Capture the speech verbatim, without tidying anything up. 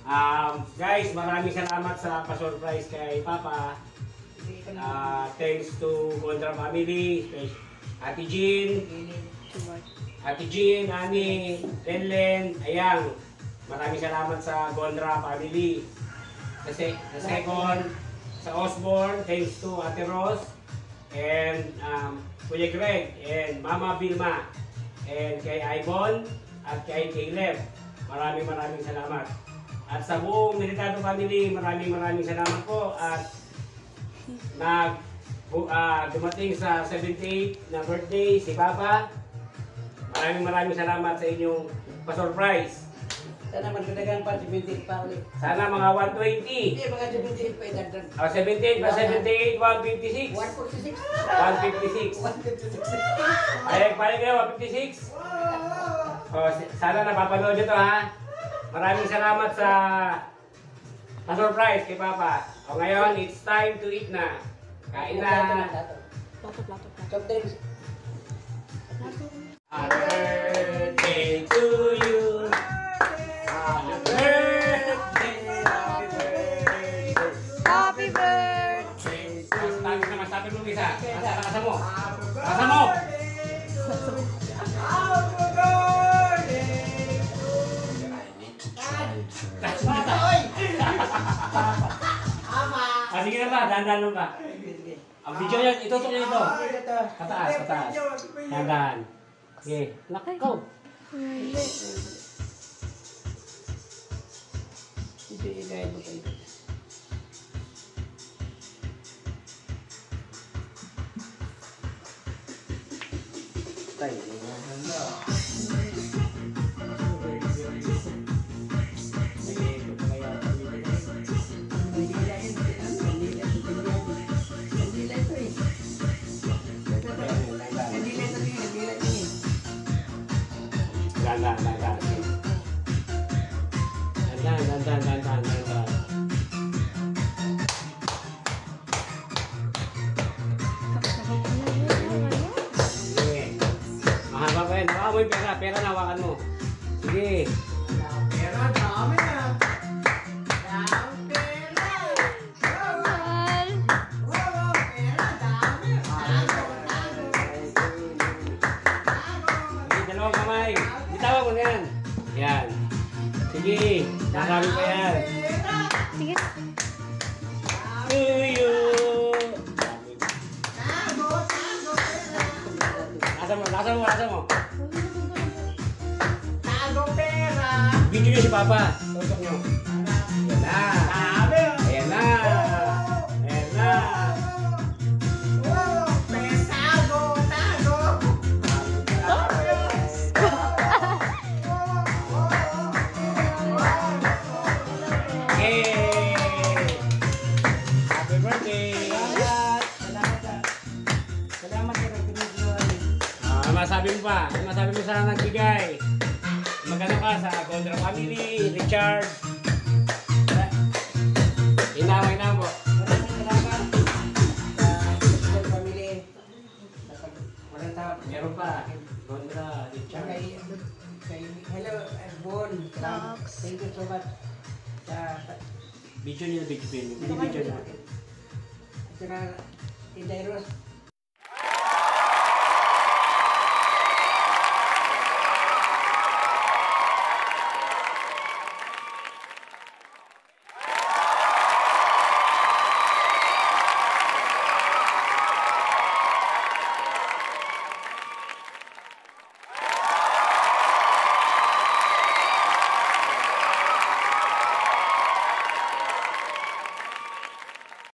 Um, guys, maraming salamat sa pa-surprise kay Papa. Uh, thanks to Gondra family, Ate Jean, Ate Jean, Ani, Lenlen, Ayang. Maraming salamat sa Gondra family. Kasi sa second, sa Osborne, thanks to Ate Rose, and um, Kuya Greg, and Mama Vilma, and kay Ibon, at kay Caleb. Maraming maraming salamat. At sa buong Militado family, maraming maraming salamat po. At nag uh, dumating sa seventy-eight na birthday si Papa. Maraming maraming salamat sa inyong pa-surprise. Sana magdadagan pa seventy-eight pa ulit. Sana mga one twenty. Hindi, mga seventy-eight pa idagdag. Oh, seventy-eight pa seventy-eight, one fifty-six. one forty-six. one fifty-six. one fifty-six. Payag, payag kayo, one fifty-six. Oh, sana napapanood nyo to, ha. Maraming salamat sa pa-surprise kay Papa. O ngayon, it's time to eat na. Kain na. Plato, plato, plato. Soft drinks. Happy birthday to you. Happy birthday. Happy birthday. Happy birthday! Sabi na masabi mo, Lisa. Kasa mo. Kasa mo. Ah, sige na ba? Dahan-dahan ba? Ang video yan, itutok nyo ito. Pataas, pataas. Dahan-dahan. Okay. Nakaw. Hindi. Hindi, ilagay mo kayo. Tayo. Dahan-dahan, dahan-dahan. Dahan-dahan, dahan-dahan, dahan-dahan, dahan-dahan. Sige. Mahaba pa yan. Baka mo yung pera. Pera na, hawakan mo. Sige. Pera, dami na. Dami pera. Mahal. Wow, pera, dami. Sige, dalawang kamay. Bitawan mo na yan. Yan. Sige. Marami pa yan. Sige. Tuyo. Nasa mo, nasa mo, nasa mo. Tago pera. Video nyo si Papa. Tusok nyo. Ayan na. Dami. Ayan na. Ayan na. Wow, may tago, tago. Yay! Happy birthday! Salamat. Salamat. Salamat sa nagtinigyan. Ah, masabi mo pa. Ano masabi mo sa nagbigay? Magano ka sa Gondra family, Richard. Inawa, inawa. Maraming salamat sa Crystal family. Walang tawag. Meron pa. Gondra, Richard. Kay, kay, hello, Bon. Salamat. Thank you so much. Sa, Video niyo, video niyo. Video niyo. at saka, Inday Rose.